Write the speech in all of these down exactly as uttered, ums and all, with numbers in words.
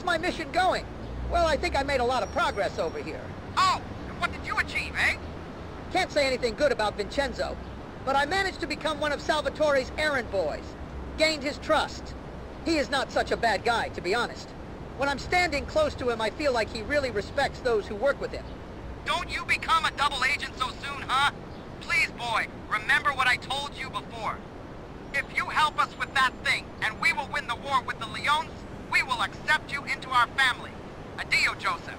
how's my mission going? Well, I think I made a lot of progress over here. Oh, and what did you achieve, eh? Can't say anything good about Vincenzo, but I managed to become one of Salvatore's errand boys. Gained his trust. He is not such a bad guy, to be honest. When I'm standing close to him, I feel like he really respects those who work with him. Don't you become a double agent so soon, huh? Please, boy, remember what I told you before. If you help us with that thing, and we will win the war with the Leones, we will accept you into our family. Adio, Joseph.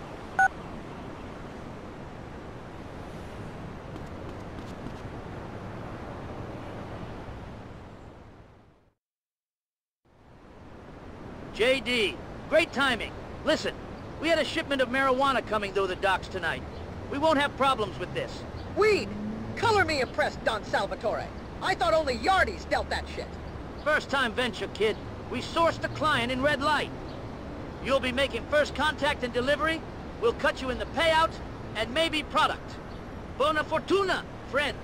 J D, great timing. Listen, we had a shipment of marijuana coming through the docks tonight. We won't have problems with this. Weed! Color me impressed, Don Salvatore. I thought only Yardies dealt that shit. First time venture, kid. We sourced the client in red light. You'll be making first contact and delivery. We'll cut you in the payout and maybe product. Buona fortuna, friend.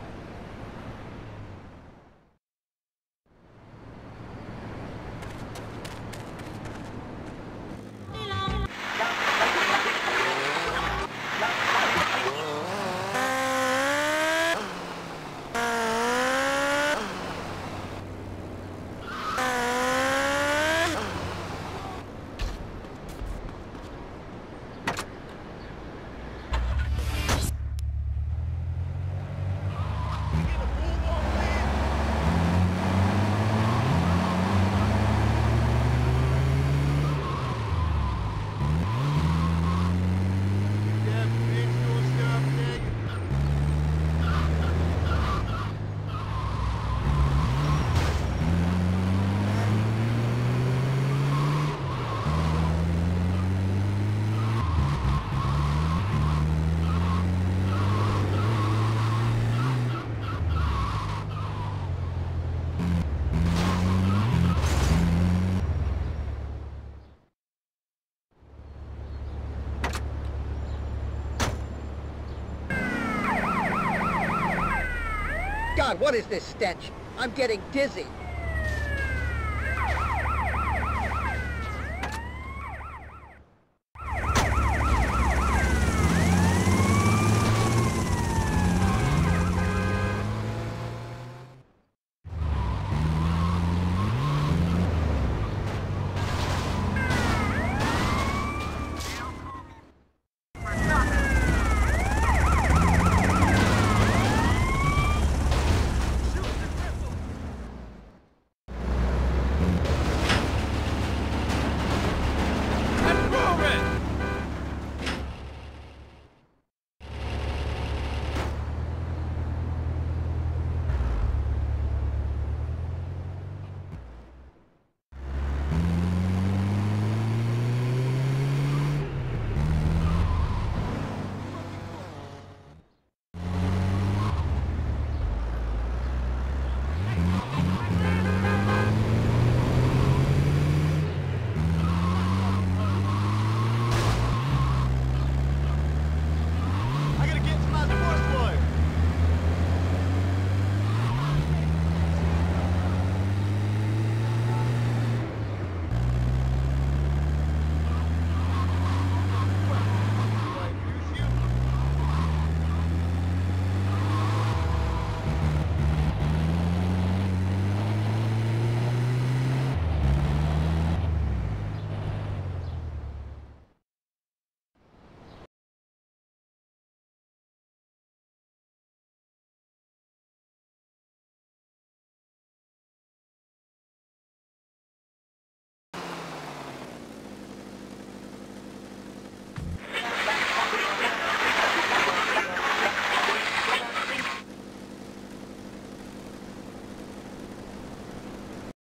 God, what is this stench? I'm getting dizzy.